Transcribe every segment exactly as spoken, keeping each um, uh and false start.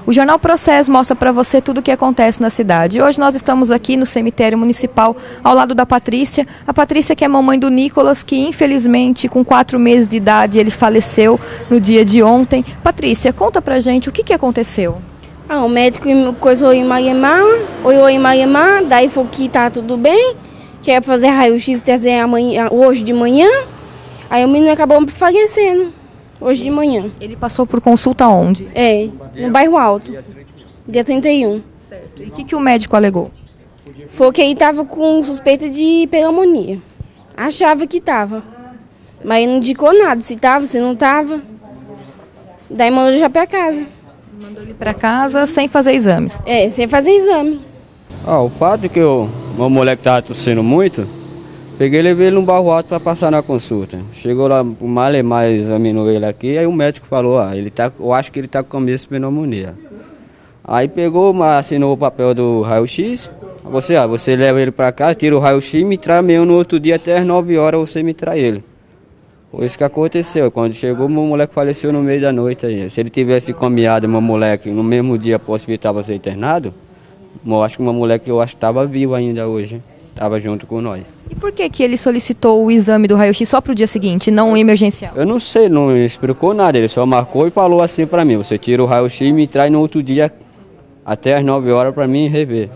O Jornal Processo mostra para você tudo o que acontece na cidade. Hoje nós estamos aqui no cemitério municipal, ao lado da Patrícia. A Patrícia que é mamãe do Nicolas, que infelizmente com quatro meses de idade ele faleceu no dia de ontem. Patrícia, conta pra gente o que, que aconteceu. Ah, o médico coisou em Mariamar, olhou em Mariamar, daí falou que tá tudo bem, que é fazer raio-x amanhã, hoje de manhã. Aí o menino acabou falecendo, hoje de manhã. Ele passou por consulta onde? É, no bairro Alto, dia trinta e um. Certo. E o que, que o médico alegou? Foi que ele estava com suspeita de pneumonia. Achava que estava, mas não indicou nada, se estava, se não estava. Daí mandou já para casa. Mandou ele para casa sem fazer exames? É, sem fazer exame. Ah, o fato que o meu moleque estava tossindo muito, peguei e levei ele no barro alto para passar na consulta. Chegou lá, o Malemar examinou ele aqui, aí o médico falou, ah, ele tá, eu acho que ele está com começo de pneumonia. Aí pegou, assinou o papel do raio-x, você, ah, você leva ele para casa, tira o raio-x, me traz mesmo no outro dia, até as nove horas você me traz ele. Foi isso que aconteceu, quando chegou, meu moleque faleceu no meio da noite aí. Se ele tivesse caminhado, meu moleque, no mesmo dia para o hospital para ser internado, eu acho que meu moleque, eu acho que estava vivo ainda hoje, estava junto com nós. E por que que ele solicitou o exame do raio-x só para o dia seguinte, não emergencial? Eu não sei, não explicou nada, ele só marcou e falou assim para mim, você tira o raio-x e me traz no outro dia, até as nove horas para mim rever.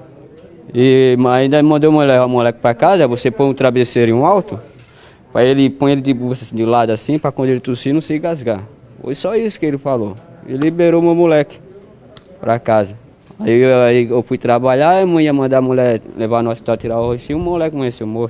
E ainda mandou o moleque para casa, você põe um travesseiro em um alto, para ele põe ele de, de lado assim, para quando ele tossir não se engasgar. Foi só isso que ele falou. Ele liberou meu moleque para casa. Aí eu, aí eu fui trabalhar, a mãe ia mandar a mulher levar no hospital tirar o roxinho, o moleque amanheceu morto.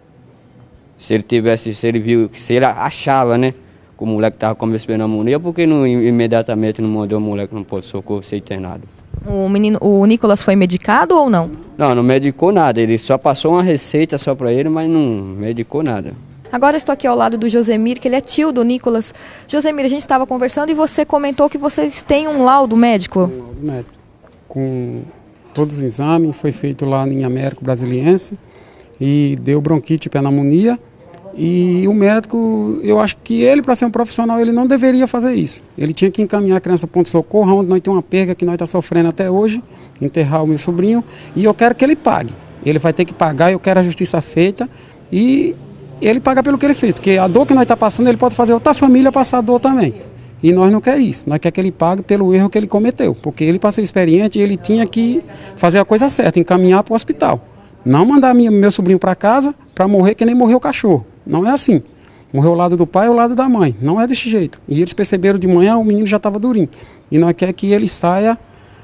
Se ele tivesse, se ele viu, se ele achava, né, que o moleque estava com pneumonia, por que não imediatamente não mandou o moleque no pronto-socorro ser internado? O menino, o Nicolas foi medicado ou não? Não, não medicou nada, ele só passou uma receita só para ele, mas não medicou nada. Agora estou aqui ao lado do Josemir, que ele é tio do Nicolas. Josemir, a gente estava conversando e você comentou que vocês têm um laudo médico. Um laudo médico. Com todos os exames, foi feito lá em Américo Brasiliense e deu bronquite e pneumonia. E o médico, eu acho que ele, para ser um profissional, ele não deveria fazer isso. Ele tinha que encaminhar a criança para o ponto-socorro, onde nós temos uma perda que nós estamos sofrendo até hoje, enterrar o meu sobrinho, e eu quero que ele pague. Ele vai ter que pagar, eu quero a justiça feita e ele paga pelo que ele fez, porque a dor que nós estamos passando, ele pode fazer outra família passar a dor também. E nós não queremos isso, nós queremos que ele pague pelo erro que ele cometeu, porque ele, para ser experiente, ele tinha que fazer a coisa certa, encaminhar para o hospital. Não mandar minha, meu sobrinho para casa para morrer que nem morreu o cachorro. Não é assim. Morreu ao lado do pai ou ao lado da mãe. Não é desse jeito. E eles perceberam de manhã, o menino já estava durinho. E nós queremos que ele saia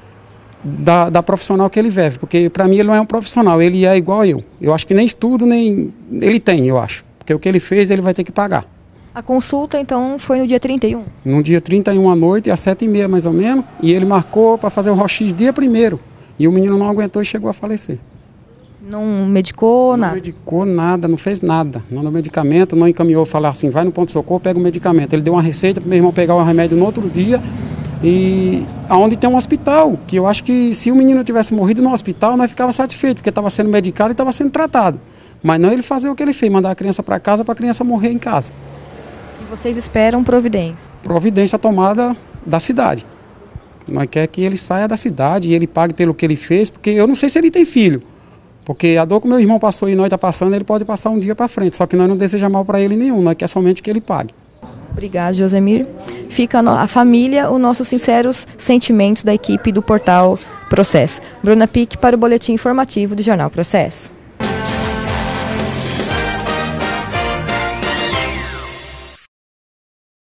Da, da profissional que ele vive, porque para mim ele não é um profissional, ele é igual eu. Eu acho que nem estudo, nem ele tem, eu acho. Porque o que ele fez, ele vai ter que pagar. A consulta, então, foi no dia trinta e um? No dia trinta e um à noite, às sete e meia mais ou menos, e ele marcou para fazer o raio-x dia primeiro. E o menino não aguentou e chegou a falecer. Não medicou não nada? Não medicou nada, não fez nada. Não deu medicamento, não encaminhou, falar assim, vai no ponto-socorro, pega o medicamento. Ele deu uma receita para meu irmão pegar o remédio no outro dia. E aonde tem um hospital, que eu acho que se o menino tivesse morrido no hospital, nós ficava satisfeito, porque estava sendo medicado e estava sendo tratado. Mas não ele fazer o que ele fez, mandar a criança para casa para a criança morrer em casa. E vocês esperam providência? Providência tomada da cidade. Nós queremos que ele saia da cidade e ele pague pelo que ele fez, porque eu não sei se ele tem filho. Porque a dor que meu irmão passou e nós está passando, ele pode passar um dia para frente, só que nós não desejamos mal para ele nenhum, nós queremos somente que ele pague. Obrigada, Josemir. Fica a família, os nossos sinceros sentimentos da equipe do portal Processo. Bruna Pique para o Boletim Informativo do Jornal Processo.